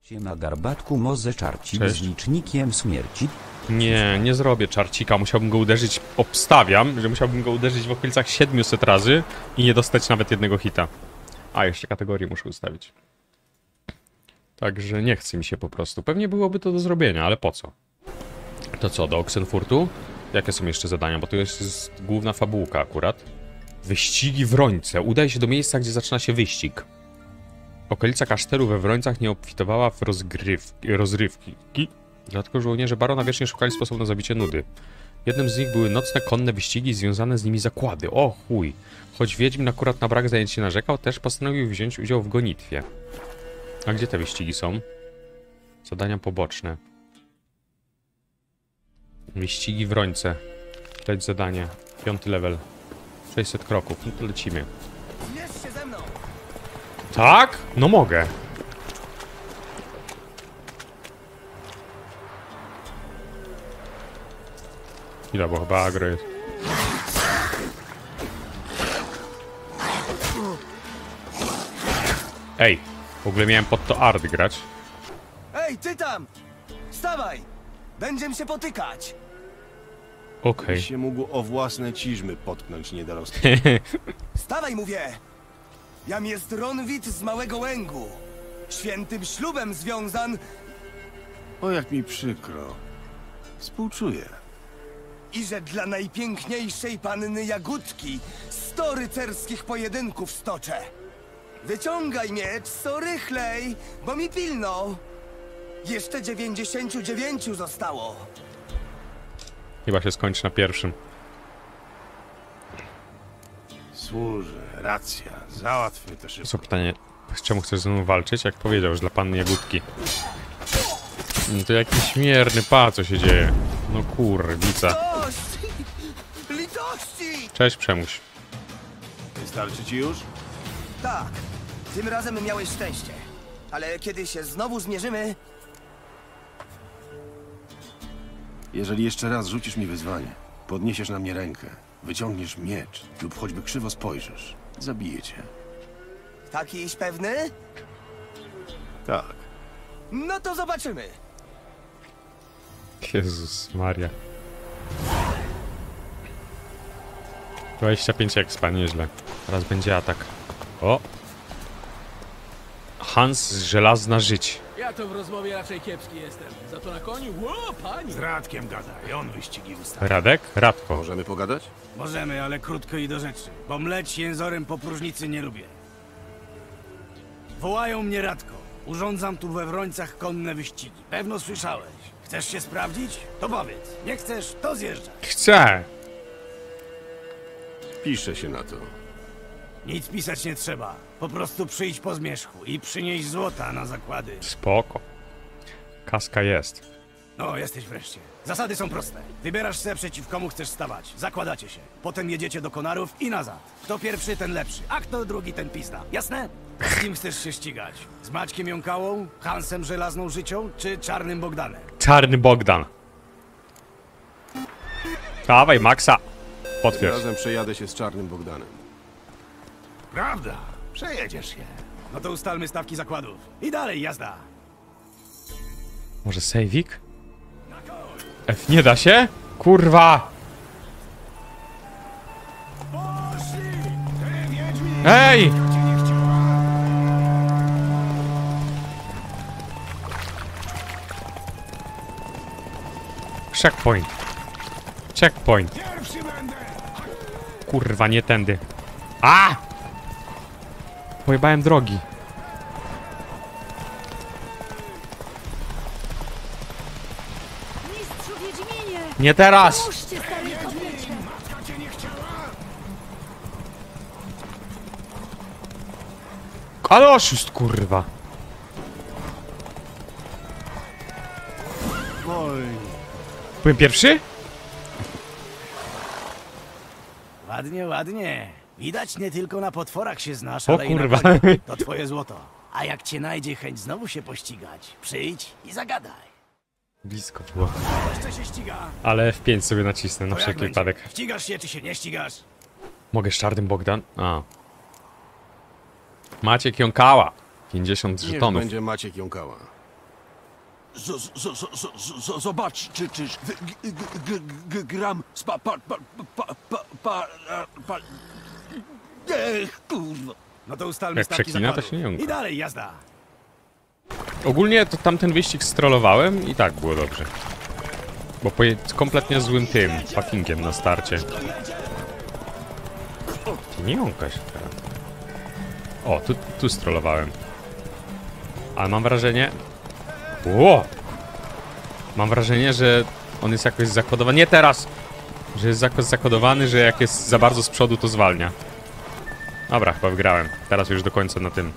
Na garbatku może czarcik Cześć. z licznikiem śmierci. Nie, nie zrobię czarcika. Musiałbym go uderzyć, obstawiam, że musiałbym go uderzyć w okolicach 700 razy i nie dostać nawet jednego hita. A, jeszcze kategorię muszę ustawić. Także nie chce mi się po prostu. Pewnie byłoby to do zrobienia, ale po co? To co, do Oxenfurtu? Jakie są jeszcze zadania? Bo to jest główna fabułka akurat. Wyścigi w Rońce. Udaj się do miejsca, gdzie zaczyna się wyścig. Okolica kasztelu we Wrońcach nie obfitowała w rozrywki. Dlatego żołnierze barona wiecznie szukali sposobu na zabicie nudy. Jednym z nich były nocne konne wyścigi i związane z nimi zakłady. O chuj! Choć Wiedźmin akurat na brak zajęć się narzekał, też postanowił wziąć udział w gonitwie. A gdzie te wyścigi są? Zadania poboczne. Wyścigi w Rońce. Leć zadanie. 5. level. 600 kroków. No to lecimy. Zmierz się ze mną! Tak? No mogę. Ile, bo chyba agro jest. Ej, w ogóle miałem pod to art grać. Ej, ty tam! Wstawaj! Będziemy się potykać! Okej. Się mógł o własne ciżmy potknąć niedorosły. Wstawaj, mówię! Jam jest Ronwit z Małego Łęgu. Świętym ślubem związan O, jak mi przykro. Współczuję. i że dla najpiękniejszej panny Jagódki 100 rycerskich pojedynków stoczę. Wyciągaj miecz, co rychlej, bo mi pilno. Jeszcze 99 zostało. Chyba się skończy na pierwszym. Służy, racja. Załatwmy to Co szybko. pytanie, z czemu chcesz ze mną walczyć? Jak powiedział, że dla panny Jagódki. No to jakiś mierny co się dzieje. No kurwica. Litości! Litości! Cześć, Przemuś. Wystarczy ci już? Tak, tym razem miałeś szczęście. Ale kiedy się znowu zmierzymy, Jeżeli jeszcze raz rzucisz mi wyzwanie, podniesiesz na mnie rękę, wyciągniesz miecz lub choćby krzywo spojrzysz, zabiję cię. takiś pewny? Tak. No to zobaczymy. Jezus Maria. 25 expa, nieźle. Teraz będzie atak. O! Hans Żelazna Żyć. Ja to w rozmowie raczej kiepski jestem. Za to na koniu? Ło, pani! Z Radkiem gadaj, on wyścigi ustawi. Radek? Radko. Możemy pogadać? Możemy, ale krótko i do rzeczy, bo mleć jęzorem po próżnicy nie lubię. Wołają mnie Radko. Urządzam tu we Wrońcach konne wyścigi. Pewno słyszałeś. Chcesz się sprawdzić? To powiedz. Nie chcesz, to zjeżdżaj. Chcę! Piszę się na to. Nic pisać nie trzeba. Po prostu przyjdź po zmierzchu i przynieś złota na zakłady. Spoko. Kaska jest. No, jesteś wreszcie. Zasady są proste. Wybierasz se, przeciw komu chcesz stawać. Zakładacie się. Potem jedziecie do Konarów i nazad. Kto pierwszy, ten lepszy. A kto drugi, ten pizda. Jasne? Z kim chcesz się ścigać? Z Maćkiem Jąkałą, Hansem Żelazną Życią, czy Czarnym Bogdanem? Czarny Bogdan. Dawaj, Maxa. Potwierdź. Razem przejadę się z Czarnym Bogdanem. Prawda. Przejedziesz się. No to ustalmy stawki zakładów. I dalej jazda. Może sejwik? F nie da się? Kurwa! Ej! Checkpoint. Checkpoint. Kurwa, nie tędy. A! Pojebałem drogi. Mistrzu Wiedźminie! Nie teraz! Pomóżcie starej kobiecie! Ale oszust, kurwa. Oj, Byłem pierwszy? Ładnie, ładnie. Widać, nie tylko na potworach się znasz, O ale i na kurwa. koniu. To twoje złoto. A jak cię najdzie chęć znowu się pościgać, przyjdź i zagadaj. Blisko było. Jeszcze się ściga. Ale F5 sobie nacisnę na To jak wszelki będzie? wypadek. Ścigasz się, czy się nie ścigasz? Mogę z Czarnym Bogdan? A. Maciek Jąkała. 50 niech żetonów. będzie Maciek Jąkała. Zobacz, czy gram z kurwa. No to ustalmy Jak stawki przeklina, to zakładu. się nie jąka. I dalej jazda. Ogólnie to tamten wyścig strollowałem i tak było dobrze. Bo kompletnie złym tym packingiem na starcie. Ty nie jąka się teraz. O, tu strollowałem. Ale mam wrażenie... Ło! Mam wrażenie, że on jest jakoś zakodowany. Nie teraz! Że jest jakoś zakodowany, że jak jest za bardzo z przodu, to zwalnia. Dobra, chyba wygrałem. Teraz już do końca na tym.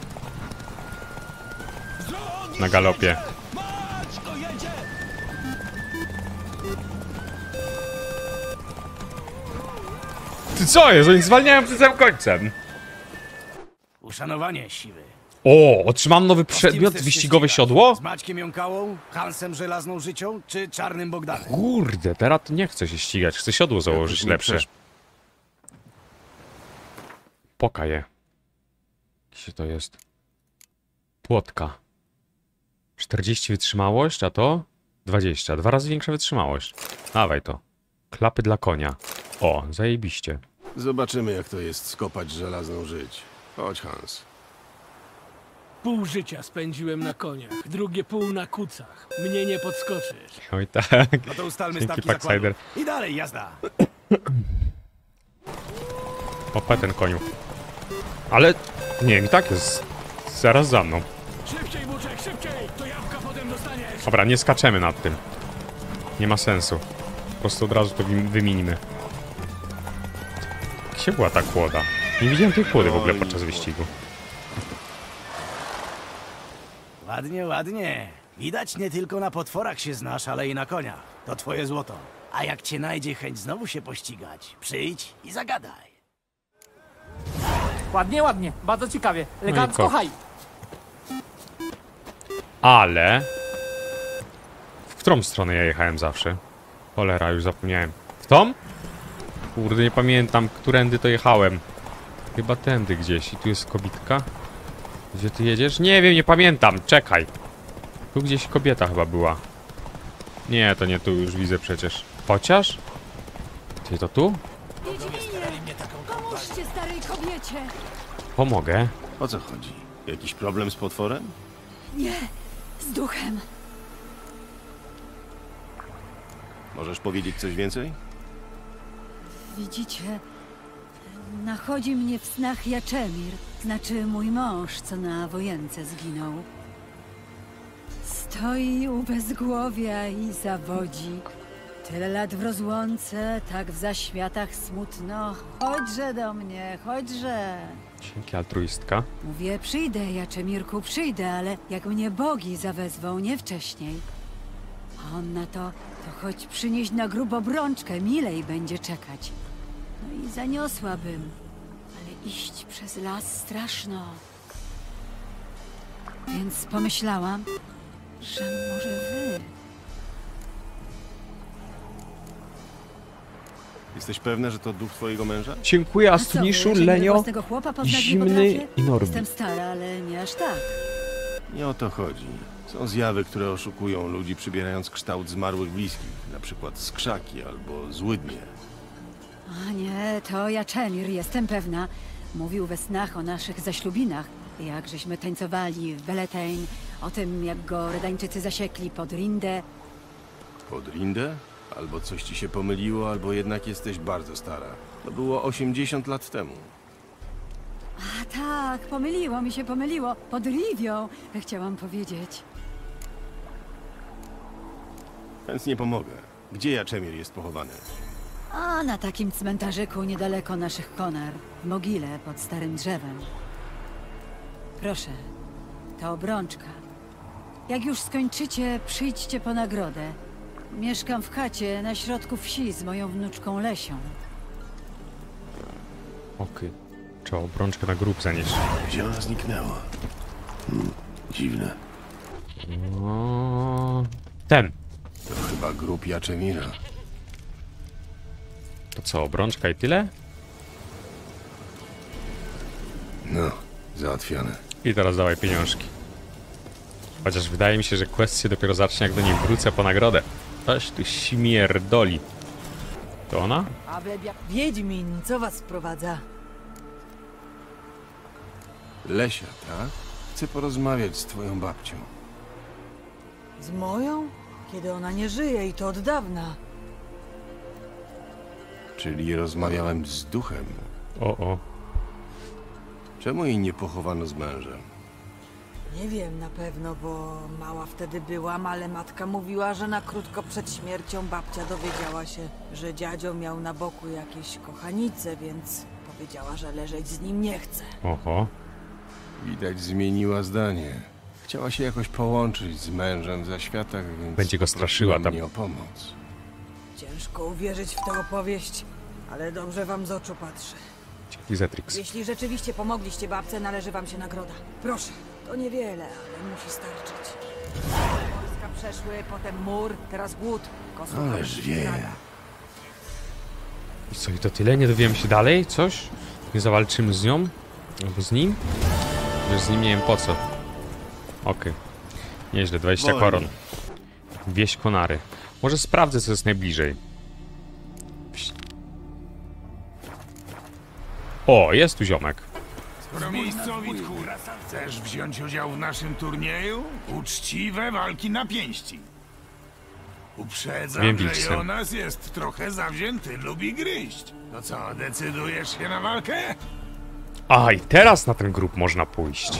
Na galopie. Ty co jest? Oni zwalniają przed samym końcem. Uszanowanie siły. O, otrzymam nowy Z kim przedmiot, chcesz się wyścigowe ścigać? siodło? Z Maćkiem Jąkałą, Hansem Żelazną Życią, czy Czarnym Bogdanem? Kurde, teraz to nie chcę się ścigać. Chcę siodło założyć lepsze. Pokaje. Gdzie to jest? Płotka. 40 wytrzymałość, a to 20. 2 razy większa wytrzymałość. Dawaj to. Klapy dla konia. O, zajebiście. Zobaczymy, jak to jest skopać żelazną żyć. Chodź, Hans. Pół życia spędziłem na koniach, drugie pół na kucach. Mnie nie podskoczysz. Oj tak. No to ustalmy Dzięki, stawki zakładu. Packsider. I dalej jazda. Opa ten koniu. Ale nie wiem, i tak jest zaraz za mną. Szybciej, Buczek, szybciej! To jabłka potem dostaniesz! Dobra, nie skaczemy nad tym. Nie ma sensu. Po prostu od razu to wyminimy. Gdzie była ta kłoda? Nie widziałem tej kłody w ogóle podczas wyścigu. Ładnie, ładnie. Widać, nie tylko na potworach się znasz, ale i na koniach. To twoje złoto. A jak cię najdzie chęć znowu się pościgać, przyjdź i zagadaj. Ładnie, ładnie. Bardzo ciekawie. Elegancko, ko- haj. Ale... W którą stronę ja jechałem zawsze? Cholera, już zapomniałem. W tą? Kurde, nie pamiętam, którędy to jechałem. Chyba tędy gdzieś. I tu jest kobitka. Gdzie ty jedziesz? Nie wiem, nie pamiętam. Czekaj. Tu gdzieś kobieta chyba była. Nie, to nie tu, już widzę przecież. Chociaż? Ty to tu? Wiedźminie, pomóżcie starej kobiecie. Pomogę. O co chodzi? Jakiś problem z potworem? Nie, z duchem. Możesz powiedzieć coś więcej? Widzicie, nachodzi mnie w snach Jaczemir, znaczy mój mąż, co na wojence zginął. Stoi u bezgłowia i zawodzi. Tyle lat w rozłące, tak w zaświatach smutno. Chodźże do mnie, chodźże. Dzięki, altruistka. Mówię, przyjdę, Jaczemirku, przyjdę, ale jak mnie bogi zawezwą, nie wcześniej. A on na to choć przynieść na grób obrączkę, milej będzie czekać. No i zaniosłabym, ale iść przez las straszno. Więc pomyślałam, że może wy... Jesteś pewna, że to duch twojego męża? Dziękuję, A co, Astuniszu, wy, że Lenio, własnego chłopa poznać nie Zimny potrafię? i Norbi. Jestem stara, ale nie aż tak. Nie o to chodzi. Są zjawy, które oszukują ludzi, przybierając kształt zmarłych bliskich. Na przykład skrzaki albo złydnie. A nie, to Jaczemir, jestem pewna. Mówił we snach o naszych zaślubinach. Jak żeśmy tańcowali w Beletain, o tym, jak go Redańczycy zasiekli pod Rindę. Pod Rindę? Albo coś ci się pomyliło, albo jednak jesteś bardzo stara. To było 80 lat temu. A tak, pomyliło mi się, pomyliło. Pod Rivią, chciałam powiedzieć. Więc nie pomogę. Gdzie Jaczemir jest pochowany? A na takim cmentarzyku niedaleko naszych konar, w mogile pod starym drzewem. Proszę, to obrączka. Jak już skończycie, przyjdźcie po nagrodę. Mieszkam w chacie na środku wsi z moją wnuczką Lesią. Okej. Trzeba obrączkę na grób zanieść. Gdzie ona zniknęła? Dziwne. O, ten. To chyba grób Jaczemira. To co, obrączka i tyle? No, załatwione. I teraz dawaj pieniążki. Chociaż wydaje mi się, że quest się dopiero zacznie, jak do niej wrócę po nagrodę. Coś tu śmierdoli. To ona? Wiedźmin, co was sprowadza? Lesia, tak? Chcę porozmawiać z twoją babcią. Z moją? Kiedy ona nie żyje i to od dawna. Czyli rozmawiałem z duchem. O. Czemu jej nie pochowano z mężem? Nie wiem na pewno, bo mała wtedy byłam, ale matka mówiła, że na krótko przed śmiercią babcia dowiedziała się, że dziadzio miał na boku jakieś kochanice, więc powiedziała, że leżeć z nim nie chce. Oho. Widać, zmieniła zdanie. Chciała się jakoś połączyć z mężem w zaświatach, więc Będzie go straszyła poprosiła tam. mnie o pomoc. Ciężko uwierzyć w tę opowieść, ale dobrze wam z oczu patrzę. Dzięki Zetrix. Jeśli rzeczywiście pomogliście babce, należy wam się nagroda. Proszę, to niewiele, ale musi starczyć. Wojska przeszły, potem mur, teraz głód. Ależ wie. I co, i to tyle? Nie dowiemy się dalej? Coś? Nie zawalczymy z nią? Albo z nim? Wiesz, z nim nie wiem po co. Okej. Nieźle, 20 koron. Wieś Konary. Może sprawdzę, co jest najbliżej. O, jest tu ziomek. Skoro miejscowi tchóra, chcesz wziąć udział w naszym turnieju? Uczciwe walki na pięści. Uprzedzam, Wiem, że Wilson. Jonas jest trochę zawzięty, lubi gryźć. To co, decydujesz się na walkę? A, i teraz na ten grób można pójść.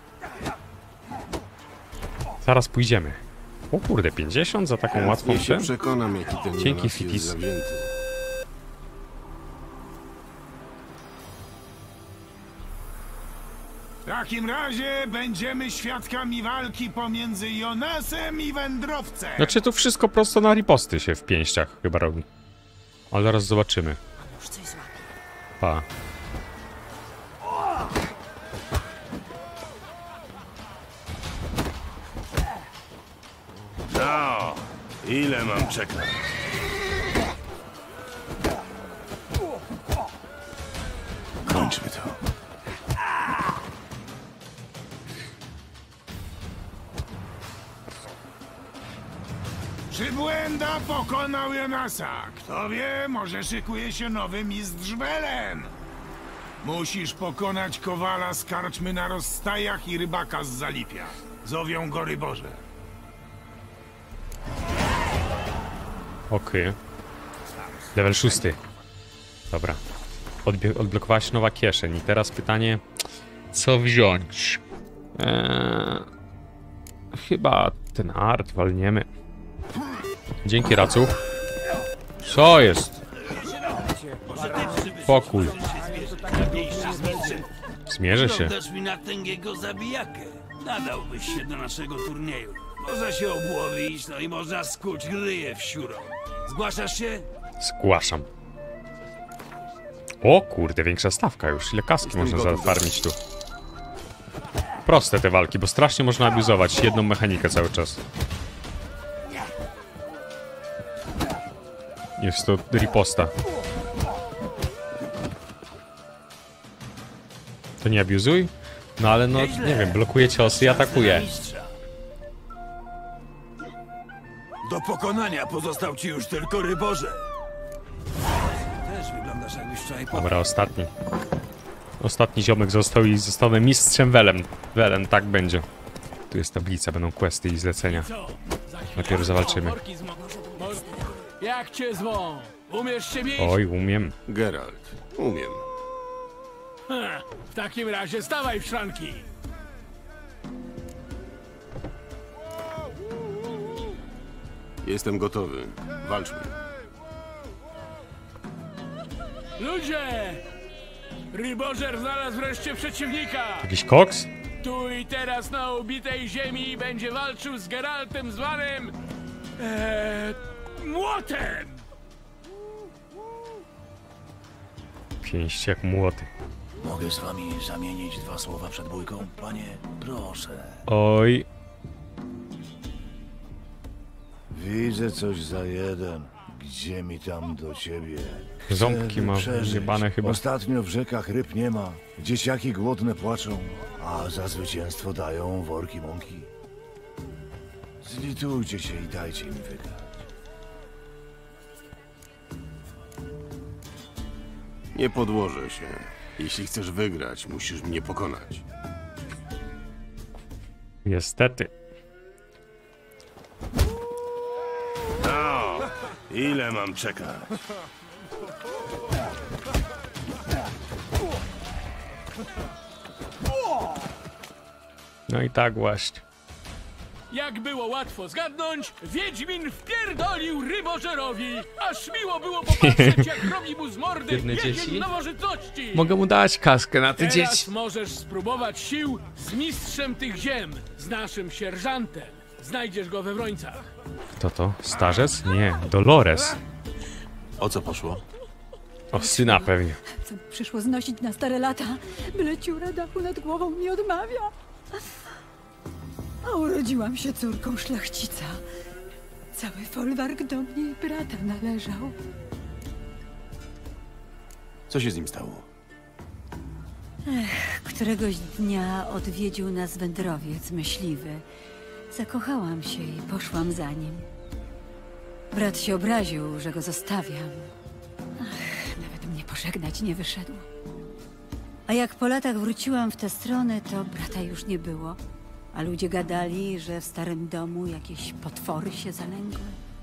Zaraz pójdziemy. O kurde, 50 za taką łatwą Nie się grę? przekonam, jaki ten Dzięki, Jonas Fitis. jest zawzięty. W takim razie będziemy świadkami walki pomiędzy Jonasem i wędrowcem. Znaczy tu wszystko prosto na riposty się w pięściach chyba robi. Ale zaraz zobaczymy. Już coś złapie. Pa. No, ile mam czekać? Kończmy to. Przybłęda pokonał Jonasa. Kto wie, może szykuje się nowy mistrz Welen. Musisz pokonać kowala z karczmy na rozstajach i rybaka z Zalipia. Zowią go Ryborze. Okej. Level 6. Dobra. Odblokowała się nowa kieszeń. I teraz pytanie, co wziąć? Chyba ten art walniemy. Dzięki, Racu. Co jest? Pokój. Zmierzę się. Dasz mi na tęgiego zabijakę. Nadałbyś się do naszego turnieju. Można się obłowić, no i można skuć gryję w siurą. Zgłaszasz się? Zgłaszam. O kurde, większa stawka już. Ile kaski można zafarmić tu? Proste te walki, bo strasznie można abuzować jedną mechanikę cały czas. Jest to riposta. To nie abuzuj? No ale no, nie wiem, blokuje ciosy i atakuje. Do pokonania pozostał ci już tylko Ryborze. Też wyglądasz jakbyś wczoraj Dobra, ostatni. Ostatni ziomek został i zostanę mistrzem Welen, tak będzie. Tu jest tablica, będą questy i zlecenia. Najpierw zawalczymy. Jak cię zwą? Umiesz się bić? Oj, umiem. Geralt, umiem. W takim razie stawaj w szranki. Jestem gotowy. Walczmy. Ludzie! Rybożer znalazł wreszcie przeciwnika! Jakiś koks? Tu i teraz na ubitej ziemi będzie walczył z Geraltem zwanym... Młotem! Pięści jak młoty. Mogę z wami zamienić 2 słowa przed bójką? Panie, proszę. Oj. Widzę coś za jeden. Gdzie mi tam do ciebie? Chcę Ząbki ma przeżyć. zjebane chyba. Ostatnio w rzekach ryb nie ma. Dzieciaki głodne płaczą, a za zwycięstwo dają worki mąki. Zlitujcie się i dajcie mi wygrać. Nie podłożę się. Jeśli chcesz wygrać, musisz mnie pokonać. Niestety. No, ile mam czekać? No i tak właśnie. Jak było łatwo zgadnąć, Wiedźmin wpierdolił rybożerowi, aż miło było popatrzeć, jak robi mu z mordy Biedne jesień dzieci. nowożytności. Mogę mu dać kaskę na te Teraz dzieci. możesz spróbować sił z mistrzem tych ziem, z naszym sierżantem. Znajdziesz go we Wrońcach. Kto to? Starzec? Nie, Dolores. O co poszło? O syna pewnie. Co przyszło znosić na stare lata, byle ciura dachu nad głową mi odmawia. A urodziłam się córką szlachcica. Cały folwark do mnie i brata należał. Co się z nim stało? Któregoś dnia odwiedził nas wędrowiec myśliwy. Zakochałam się i poszłam za nim. Brat się obraził, że go zostawiam. Nawet mnie pożegnać nie wyszedł. A jak po latach wróciłam w tę stronę, to brata już nie było. A ludzie gadali, że w starym domu jakieś potwory się zalęgły.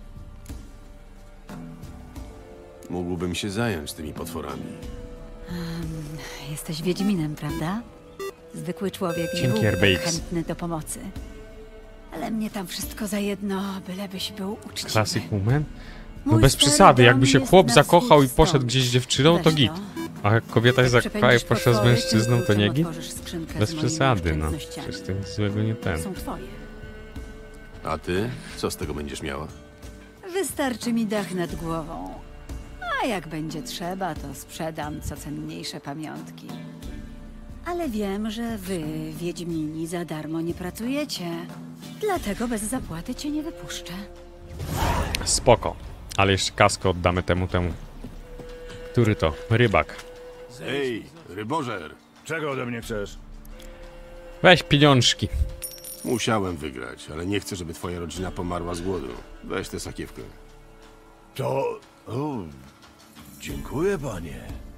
Mógłbym się zająć tymi potworami. Jesteś Wiedźminem, prawda? Zwykły człowiek nie Dzięki, byłby tak Airbakes. chętny do pomocy. Ale mnie tam wszystko za jedno, bylebyś był uczciwy. Classic woman? No Mój bez stary przesady, dom jakby się jest chłop na zakochał i wschód poszedł stąd. gdzieś z dziewczyną, to Weź git. to. A jak kobieta się Jak zakochała i przepędzisz poszła z potwory, mężczyzną, tym to nie kluczem git? otworzysz skrzynkę Bez z moimi przesady, no. oszczędnościami. Przecież to nic złego nie ten. Są twoje. A ty? Co z tego będziesz miała? Wystarczy mi dach nad głową. A jak będzie trzeba, to sprzedam co cenniejsze pamiątki. Ale wiem, że wy, Wiedźmini, za darmo nie pracujecie. Dlatego bez zapłaty cię nie wypuszczę. Spoko. Ale jeszcze kaskę oddamy temu. Który to? Rybak. Ej, rybożer! Czego ode mnie chcesz? Weź pieniążki. Musiałem wygrać, ale nie chcę, żeby twoja rodzina pomarła z głodu. Weź tę sakiewkę. To... O, dziękuję, panie.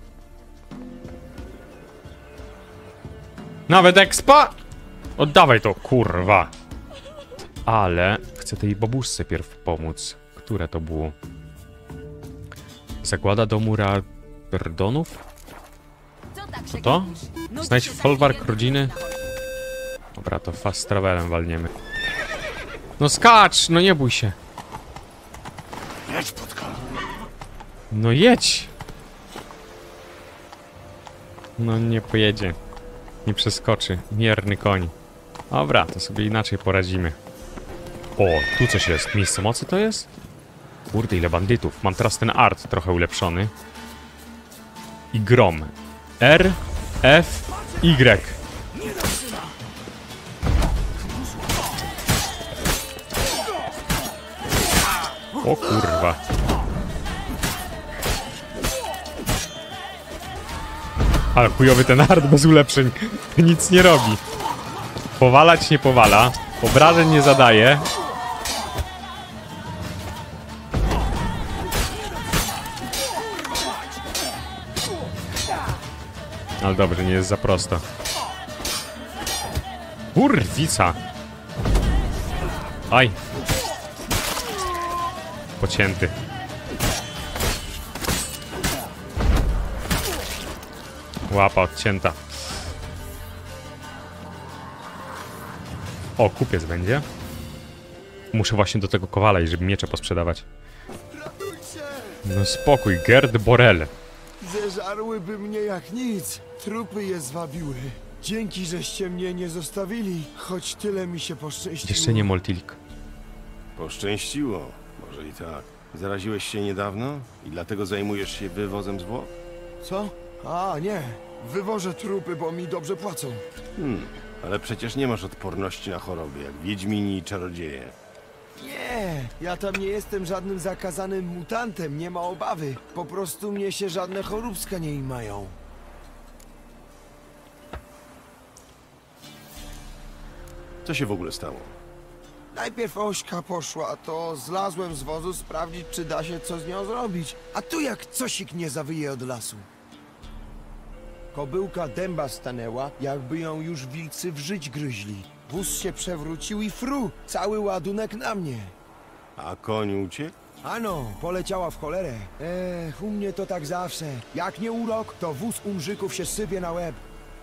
Nawet expa! Oddawaj to, kurwa. Ale chcę tej babuszce pierw pomóc. Które to było? Zagłada domu Radonów? Co to? Znajdź folwark rodziny. Dobra, to fast travelem walniemy. No skacz! No nie bój się. Jedź, Płotka! No jedź! No nie pojedzie. Nie przeskoczy. Mierny koń. Dobra, to sobie inaczej poradzimy. O, tu coś jest. Miejsce mocy to jest? Kurde, ile bandytów. Mam teraz ten art trochę ulepszony. I grom. R, F, Y. O kurwa. Ale chujowy ten art bez ulepszeń. Nic nie robi. Powalać nie powala. Obrażeń nie zadaje. Ale dobrze, nie jest za prosto. Kurwica. Aj. Pocięty. Łapa odcięta. O, kupiec będzie. Muszę właśnie do tego kowala i żeby miecze posprzedawać. No spokój, Gerd Borel. Zeżarłyby mnie jak nic. Trupy je zwabiły. Dzięki, żeście mnie nie zostawili, choć tyle mi się poszczęściło. Jeszcze nie Moltilk. Poszczęściło. Może i tak. Zaraziłeś się niedawno i dlatego zajmujesz się wywozem zwłok? Co? A, nie. Wywożę trupy, bo mi dobrze płacą. Ale przecież nie masz odporności na choroby, jak wiedźmini i czarodzieje. Nie, ja tam nie jestem żadnym zakazanym mutantem, nie ma obawy. Po prostu mnie się żadne choróbska nie imają. Co się w ogóle stało? Najpierw Ośka poszła, to zlazłem z wozu sprawdzić, czy da się co z nią zrobić. A tu jak cosik nie zawyje od lasu. Kobyłka dęba stanęła, jakby ją już wilcy w żyć gryźli. Wóz się przewrócił i fru, cały ładunek na mnie. A koń uciekł? Ano, poleciała w cholerę. U mnie to tak zawsze. Jak nie urok, to wóz umrzyków się sypie na łeb.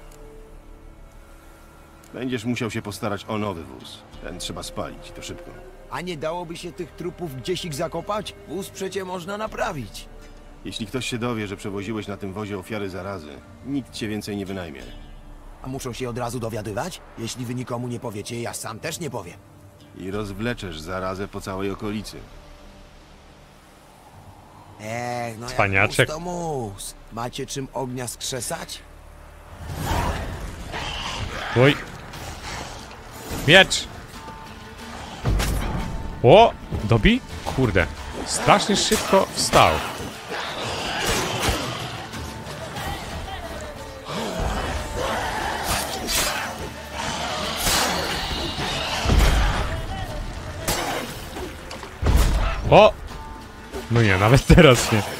Będziesz musiał się postarać o nowy wóz. Ten trzeba spalić, to szybko. A nie dałoby się tych trupów gdzieś ich zakopać? Wóz przecie można naprawić. Jeśli ktoś się dowie, że przewoziłeś na tym wozie ofiary zarazy, nikt cię więcej nie wynajmie. A muszą się od razu dowiadywać? Jeśli wy nikomu nie powiecie, ja sam też nie powiem. I rozwleczesz zarazę po całej okolicy. No Cwaniaczek. jak mus, to mus. Macie czym ognia skrzesać? Oj. Miecz! O! Dobi? Kurde. Strasznie szybko wstał. O! No nie, nawet teraz nie.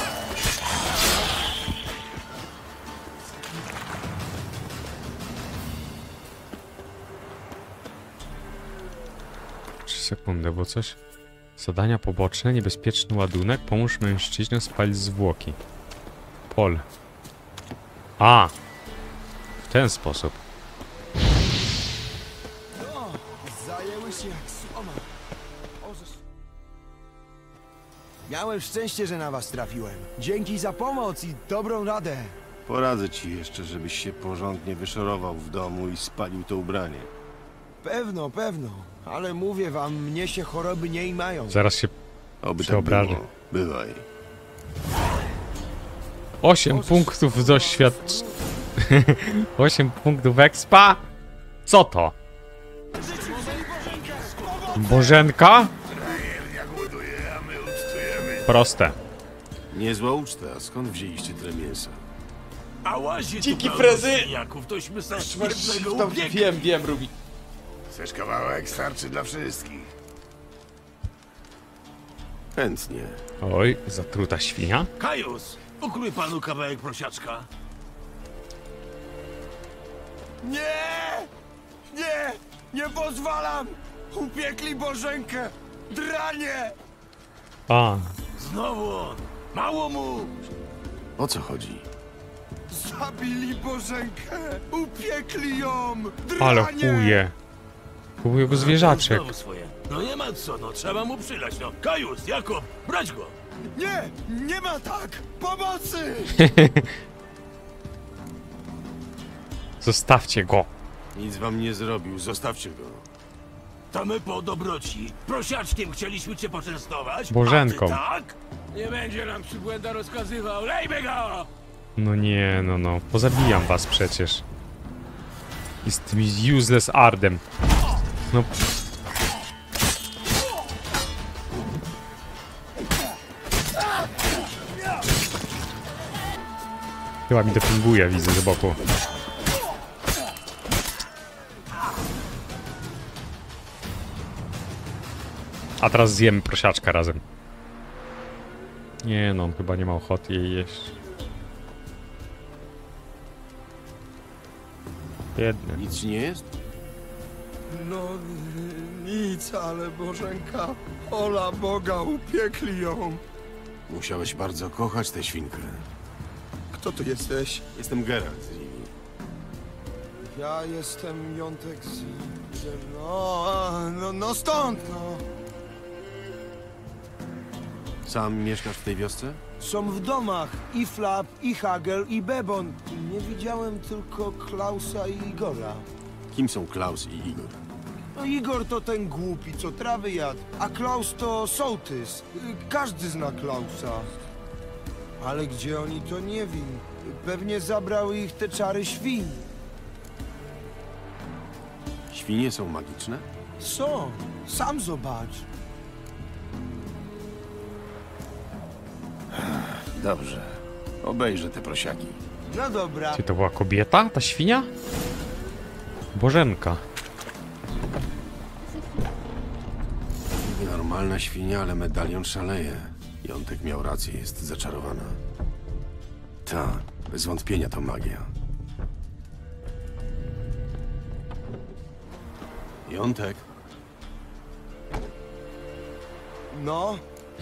Sekundę, bo coś... Zadania poboczne, niebezpieczny ładunek, pomóż mężczyźnie spalić zwłoki. Pol. A! W ten sposób. No, zajęły się jak słoma. Miałem szczęście, że na was trafiłem. Dzięki za pomoc i dobrą radę. Poradzę ci jeszcze, żebyś się porządnie wyszorował w domu i spalił to ubranie. Pewno, pewno. Ale mówię wam, mnie się choroby nie imają. Zaraz się przeobrażę. Tak było. Bywaj. 8 punktów doświadczenia. 8 punktów expa? Co to? Bożenka? Proste. Niezła uczta, skąd wzięliście tyle mięsa? A łazie Dziki tu frezy! Jaków, tośmy sa śmiertnego ubiegł. Wiem, Rubi. Chcesz kawałek? Starczy dla wszystkich. Chętnie. Oj, zatruta świnia. Kajus, ukrój panu kawałek prosiaczka. Nie! Nie! Nie pozwalam! Upiekli Bożenkę! Dranie! A. Znowu on! Mało mu! O co chodzi? Zabili Bożenkę! Upiekli ją! Dranie! Ale chuje. To był jego zwierzaczek. Znowu swoje. No nie ma co, no trzeba mu przylać, no. Kajus, Jakub, brać go! Nie! Nie ma tak! Pomocy! Zostawcie go. Nic wam nie zrobił, zostawcie go. To my po dobroci prosiaczkiem chcieliśmy cię poczęstować. Bożenką. A ty tak? Nie będzie nam przybłęda rozkazywał. Lejmy go! No nie, no. Pozabijam was przecież. I z tym useless ardem. No. Chyba mi dopinguje, widzę z boku. A teraz zjemy prosiaczka razem. Nie no, on chyba nie ma ochoty jej jeść. Biedny. Nic ci nie jest? No nic, ale Bożenka, ola Boga, upiekli ją. Musiałeś bardzo kochać tę świnkę. Kto tu jesteś? Jestem Geralt z Rivi. Ja jestem Jątek z... No stąd, no. Sam mieszkasz w tej wiosce? Są w domach i Flap, i Hagel, i Bebon. Nie widziałem tylko Klausa i Igora. Kim są Klaus i Igor? No Igor to ten głupi, co trawy jadł, a Klaus to sołtys. Każdy zna Klausa. Ale gdzie oni, to nie wiem. Pewnie zabrały ich te czary świn. Świnie są magiczne? Są. Sam zobacz. Dobrze. Obejrzę te prosiaki. No dobra. Czy to była kobieta, ta świnia? Bożenka. Niby normalna świnia, ale medalion szaleje. Jątek miał rację, jest zaczarowana. Ta, bez wątpienia to magia. Jątek? No,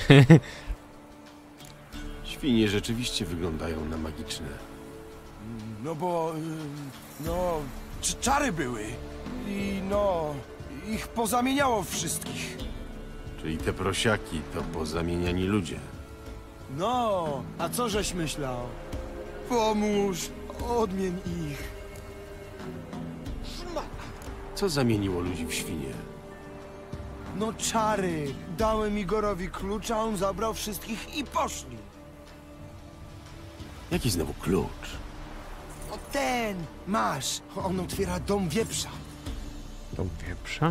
Świnie rzeczywiście wyglądają na magiczne. no bo... no... czary były. I no... ich pozamieniało wszystkich. Czyli te prosiaki to pozamieniani ludzie. No, a co żeś myślał? Pomóż, odmień ich. Co zamieniło ludzi w świnie? No czary. Dałem Igorowi klucz, a on zabrał wszystkich i poszli. Jaki znowu klucz? O ten! Masz! On otwiera dom wieprza. Dom wieprza?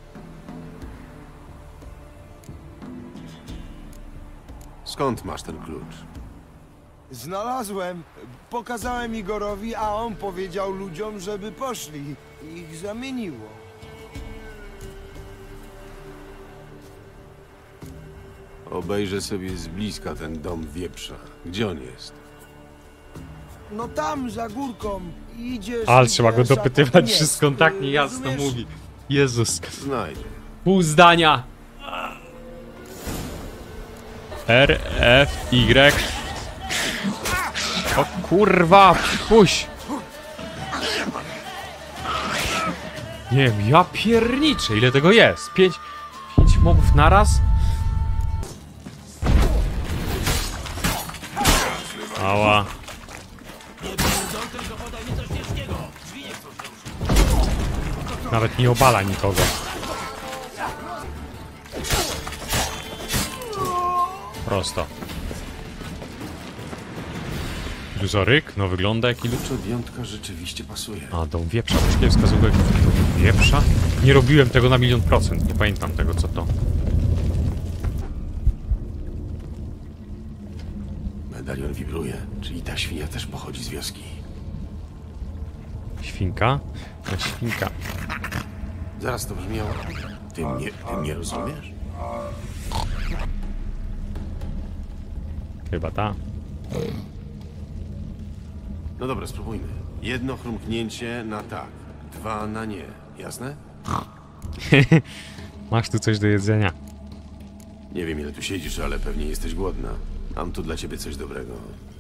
Skąd masz ten klucz? Znalazłem. Pokazałem Igorowi, a on powiedział ludziom, żeby poszli. Ich zamieniło. Obejrzę sobie z bliska ten dom wieprza. Gdzie on jest? No tam, za górką. Idziesz... Ale trzeba go idziesz, a dopytywać, potem wszystko jest. tak niejasno Rozumiesz? mówi. Jezus. Znajdę. Pół zdania. R, F, Y. O kurwa, puść. Nie wiem, ja pierniczę, ile tego jest? 5 mobów naraz? Ała. Nawet nie obala nikogo. Prosto. Dużo ryk, no wygląda jak ilu. Klucz od jątka rzeczywiście pasuje. A, dom wieprza, wszystkie wskazówek dom wieprza? Nie robiłem tego na 1.000%, nie pamiętam tego, co to. Medalion wibruje, czyli ta świnia też pochodzi z wioski. Świnka? No, świnka. Zaraz to brzmiało. Ty mnie rozumiesz? Chyba ta. No dobra, spróbujmy. 1 chrumknięcie na tak, 2 na nie. Jasne? Masz tu coś do jedzenia. Nie wiem, ile tu siedzisz, ale pewnie jesteś głodna. Mam tu dla ciebie coś dobrego.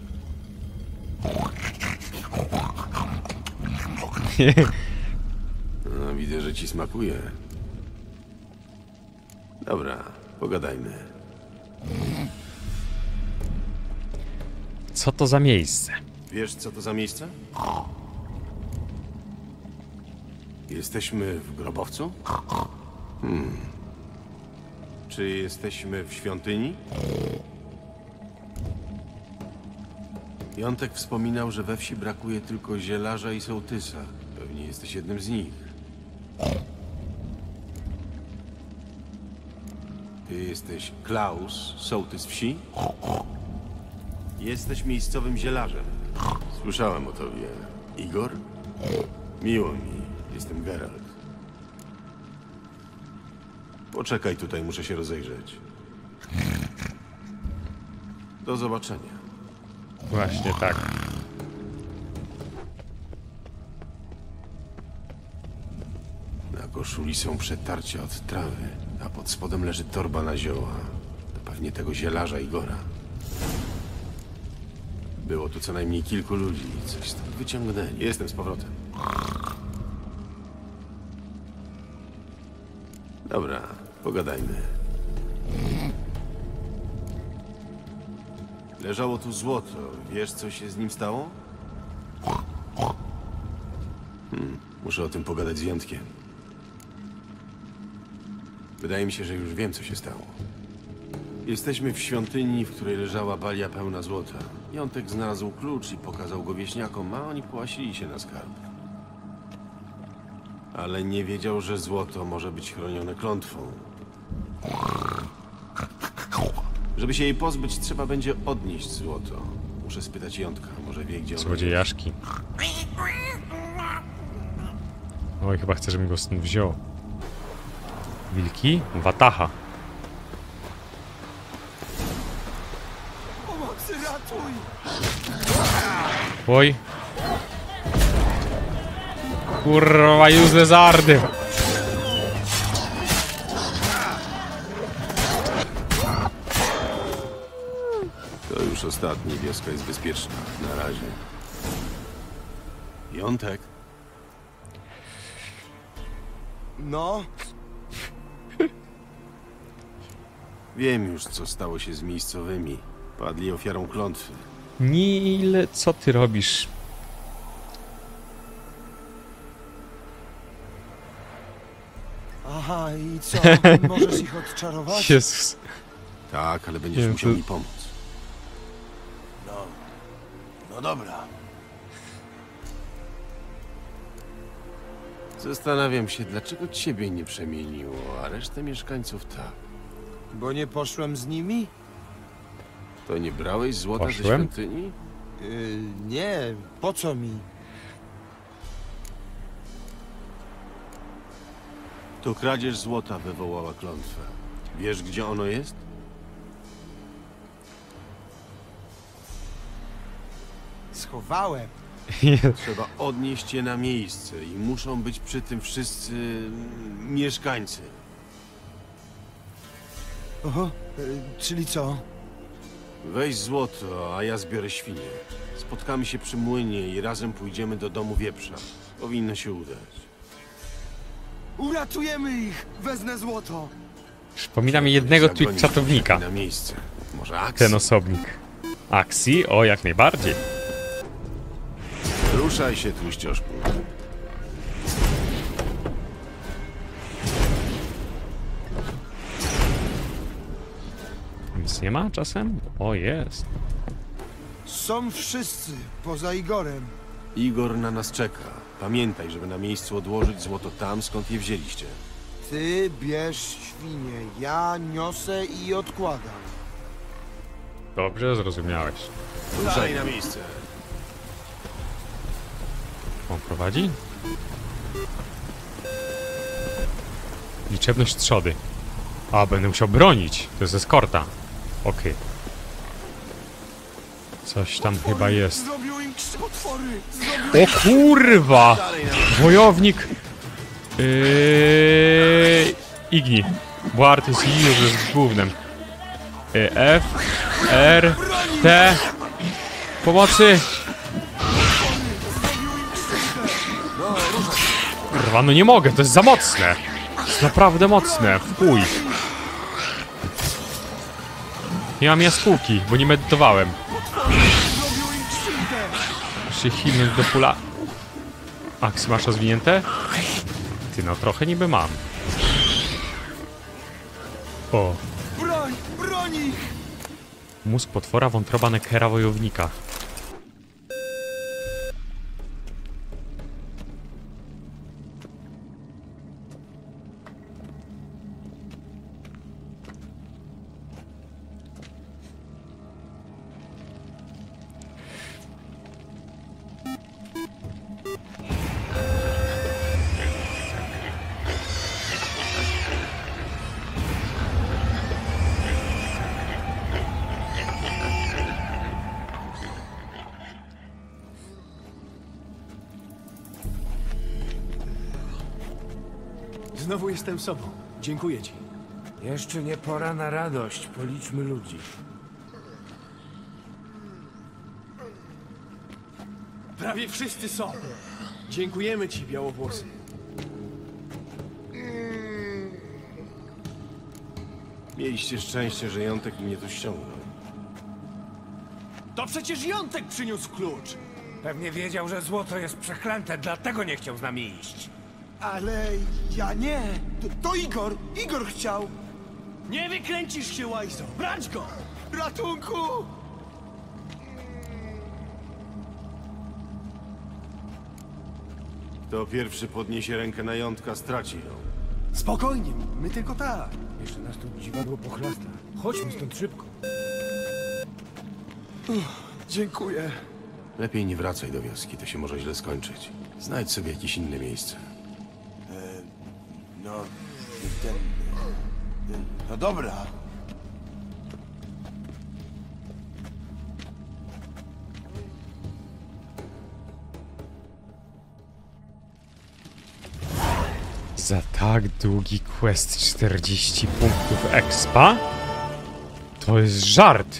No, widzę, że ci smakuje. Dobra, pogadajmy. Co to za miejsce? Wiesz, co to za miejsce? Jesteśmy w grobowcu? Czy jesteśmy w świątyni? Jątek wspominał, że we wsi brakuje tylko zielarza i sołtysa. Pewnie jesteś jednym z nich. Ty jesteś Klaus, sołtys wsi? Jesteś miejscowym zielarzem. Słyszałem o tobie. Igor? Miło mi. Jestem Geralt. Poczekaj tutaj, muszę się rozejrzeć. Do zobaczenia. Właśnie tak. Na koszuli są przetarcia od trawy, a pod spodem leży torba na zioła. To pewnie tego zielarza Igora. Było tu co najmniej kilku ludzi. Coś tam wyciągnęli. Jestem z powrotem. Dobra, pogadajmy. Leżało tu złoto. Wiesz, co się z nim stało? Muszę o tym pogadać z Jątkiem. Wydaje mi się, że już wiem, co się stało. Jesteśmy w świątyni, w której leżała balia pełna złota. Jątek znalazł klucz i pokazał go wieśniakom, a oni połasili się na skarb. Ale nie wiedział, że złoto może być chronione klątwą. Żeby się jej pozbyć, trzeba będzie odnieść złoto. Muszę spytać Jątka, może wie, gdzie ono jest. Złodziejaszki. Oj, chyba chcę, żebym go stąd wziął. Wilki? Wataha. Ratuj! Oj. Kurwa, useless ardy. To już ostatni, wioska jest bezpieczna. Na razie. Jątek? No, Wiem już, co stało się z miejscowymi. Padli ofiarą klątwy. Nil, co ty robisz? aha, i co? Możesz ich odczarować? Jezus. Tak, ale będziesz Nie, musiał to- mi pomóc. No dobra. Zastanawiam się, dlaczego ciebie nie przemieniło, a resztę mieszkańców tak. Bo nie poszłem z nimi? To nie brałeś złota ze Poszłem? świątyni? Nie, po co mi? To kradzież złota wywołała klątwę. Wiesz, gdzie ono jest? Schowałem. Trzeba odnieść je na miejsce i muszą być przy tym wszyscy mieszkańcy. Oho, czyli co? Weź złoto, a ja zbiorę świnie. Spotkamy się przy młynie i razem pójdziemy do domu wieprza. Powinno się udać. Uratujemy ich! Wezmę złoto! Przypomina mi jednego Zagonić czatownika. na miejsce. Może Axi? Ten osobnik. Axi? O, jak najbardziej. Ruszaj się, tłuścioszku. Nic nie ma czasem? O, jest. Są wszyscy, poza Igorem. Igor na nas czeka. Pamiętaj, żeby na miejscu odłożyć złoto tam, skąd je wzięliście. Ty bierz świnie, ja niosę i odkładam. Dobrze, zrozumiałeś. Ruszaj na miejsce. On prowadzi? Liczebność trzody. A, będę musiał bronić. To jest eskorta. Okej. Coś tam chyba jest. Zrobił im potwory! O kurwa! Wojownik! Igni. Bo Artys I już jest głównym. F, R, T. Pomocy! Kurwa, no nie mogę, to jest za mocne. To jest naprawdę mocne. Fuj. Nie mam jaskółki, bo nie medytowałem. Muszę się hilnąć do pula. Aksy masz rozwinięte? Ty, no trochę niby mam. O. Broń! Broń ich! Mózg potwora, wątroba Nekera wojownika. Znowu jestem sobą. Dziękuję ci. Jeszcze nie pora na radość. Policzmy ludzi. Prawie wszyscy są. Dziękujemy ci, białowłosy. Mieliście szczęście, że Jątek mnie tu ściągnął. To przecież Jątek przyniósł klucz. Pewnie wiedział, że złoto jest przeklęte, dlatego nie chciał z nami iść. Ale ja nie! To Igor! Igor chciał! Nie wykręcisz się, łajzo. Brać go! Ratunku! Kto pierwszy podniesie rękę na Jątka, straci ją. Spokojnie, my tylko tak. Jeszcze nas tu dziwadło pochlasta. Chodźmy stąd szybko. Dziękuję. Lepiej nie wracaj do wioski, to się może źle skończyć. Znajdź sobie jakieś inne miejsce. No, no dobra. Za tak długi quest 40 punktów expa? To jest żart!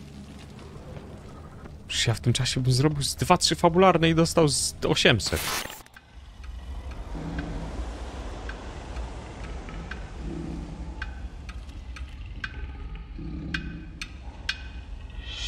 Przecież ja w tym czasie bym zrobił z 2-3 fabularne i dostał z 800.